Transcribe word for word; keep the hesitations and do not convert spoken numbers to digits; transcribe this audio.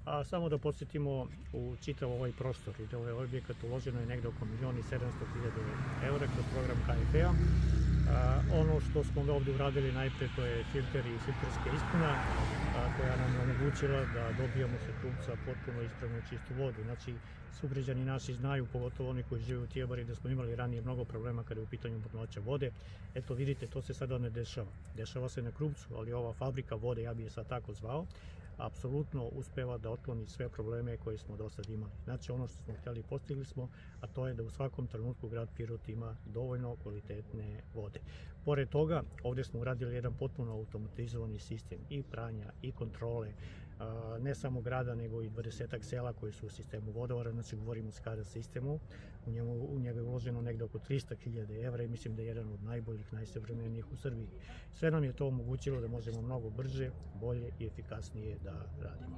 A samo da podsjetimo, u čitav ovaj prostor i da ovaj objekat uloženo je negde oko milion i sedamsto hiljada evra kroz program K F E-a. Ono što smo ovde uradili najpre, to je filter i filterska ispuna koja nam je omogućila da dobijamo sa trupca potpuno ispravnu čistu vodu. Znači, sugrađani naši znaju, pogotovo oni koji žive u Tijabari, da smo imali ranije mnogo problema kada je u pitanju mutnoća vode. Eto, vidite, to se sada ne dešava. Dešava se na Krupcu, ali ova fabrika vode, ja bi je sad tako zvao, apsolutno uspeva da otkloni sve probleme koje smo do sad imali. Znači, ono što smo htjeli postigli smo, a to je da u svakom trenutku grad Pirot ima dovoljno kvalitetne vode. Pored toga, ovde smo uradili jedan potpuno automatizovani sistem i pranja i kontrole, ne samo grada, nego i dvadesetak sela koji su u sistemu vodovara, znači govorimo o SCADA sistemu, u, njemu, u njega je uloženo negde oko trista hiljada evra i mislim da je jedan od najboljih, najsavremenijih u Srbiji. Sve nam je to omogućilo da možemo mnogo brže, bolje i efikasnije da radimo.